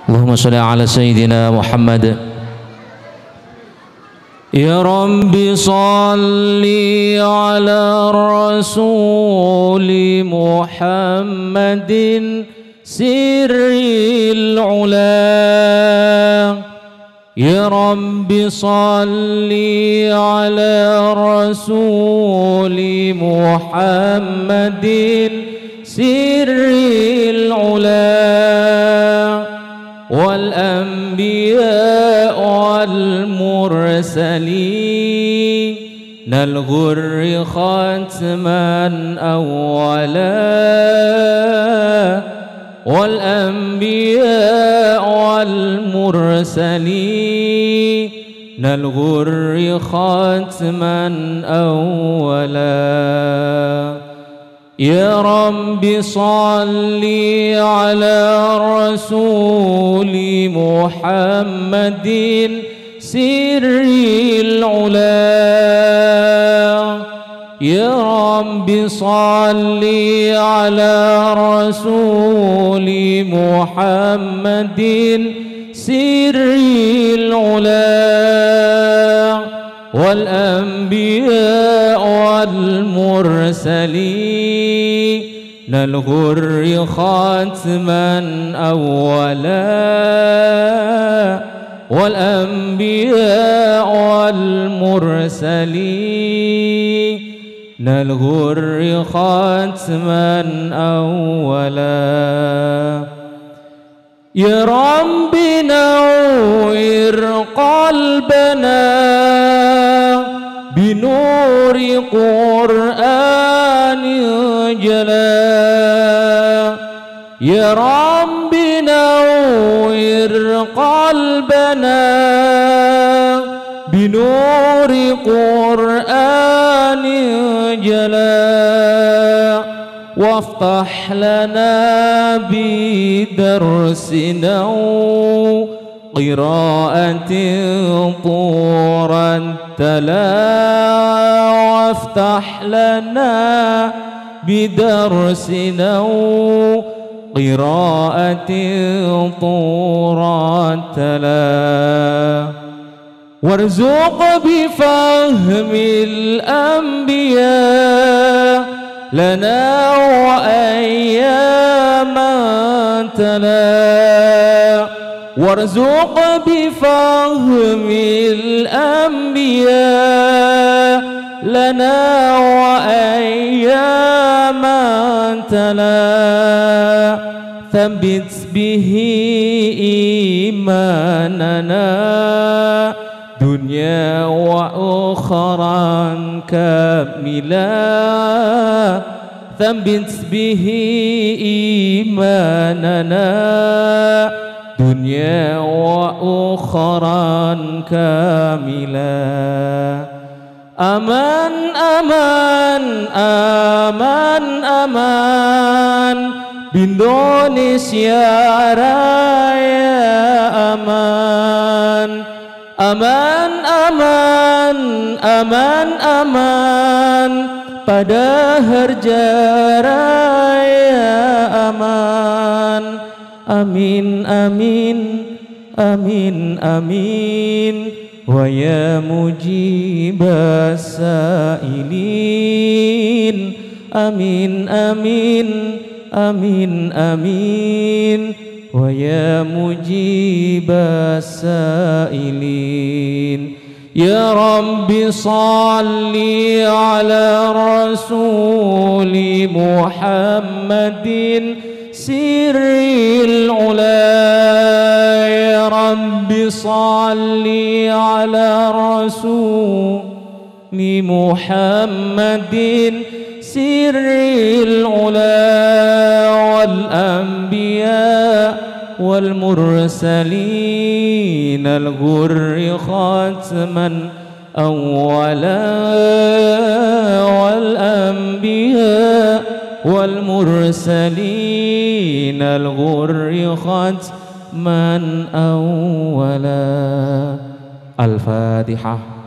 اللهم صل على سيدنا محمد. يا رب صل على الرسول محمد سر العلا. يا رب صل على الرسول محمد سر العلا والأنبياء والمرسلين الغر ختما أولا والأنبياء والمرسلين الغر ختما أولا. يا رب صل على الرسول محمد سر العلا. يا رب صل على الرسول محمد سر العلا والأنبياء والمرسلين الغر ختما أولا والأنبياء والمرسلين الغر ختما أولا. يا رب نور قلبنا بنور قرآن جلا. يا رب نور قلبنا بنور قرآن جلا وافتح لنا بدرسنا قراءة طورا تلا. وافتح لنا بدرسنا قراءة طورا تلا. وارزق بفهم الأنبياء لنا وأياما تلا. وارزق بفهم الأنبياء لنا وأياما تلا. ثبت به إيماننا دنيا وأخرى كاملا. ثبت به إيماننا دنيا وأخرى كاملا. أمان أمان أمان أمان بإندونيسيا رaya aman. Aman aman aman aman pada harja raya aman. Amin amin amin amin wa ya mujibas sailin. Amin amin amin amin wa ya mujibas sailin. Ya Rabbi salli ala rasuli Muhammadin sirril ula. Ya Rabbi salli ala rasuli Muhammadin sirril ula wal anbiya والمرسلين الغر ختما أولا والأنبياء والمرسلين الغر ختما أولا. الفاتحة.